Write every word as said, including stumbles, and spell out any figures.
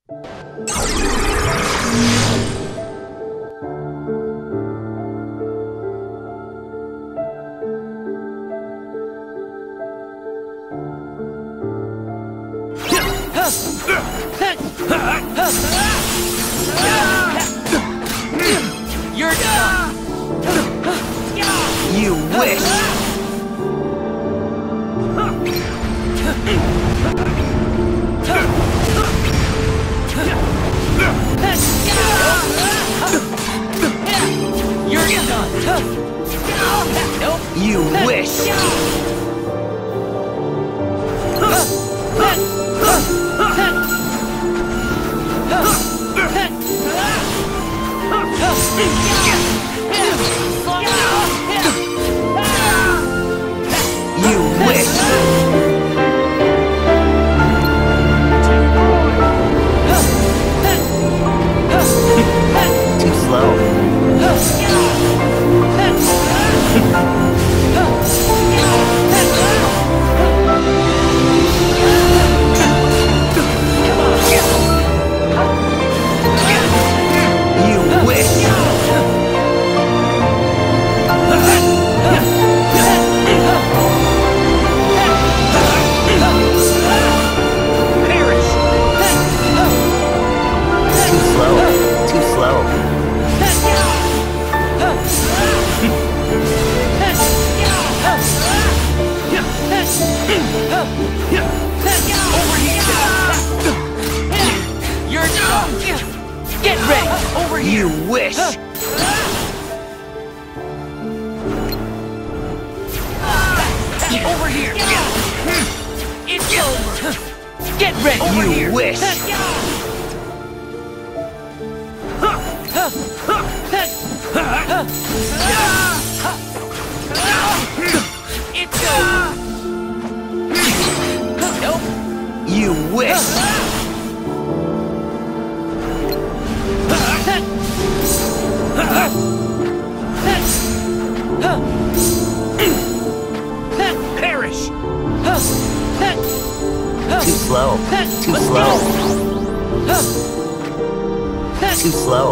You're done. You wish. You're done. Nope. You wish. You wish. Too slow. Get ready! Over here! You wish! Over here! It's over! Get ready! Over you here! wish! It's over! Nope! You wish! Perish! Too slow. Too slow. Too slow.